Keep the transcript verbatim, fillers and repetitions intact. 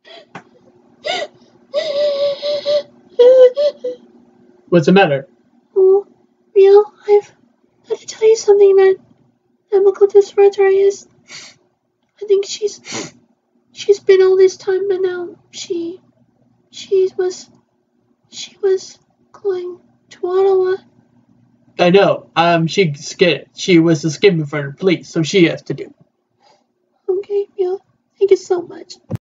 What's the matter? Oh, Rio, I've got to tell you something that that Makoto's brother is. I think she's she's been all this time, but now she she was she was going to Ottawa. I know. Um, she scared. She was escaping from the police, so she has to do. Okay, Rio, thank you so much.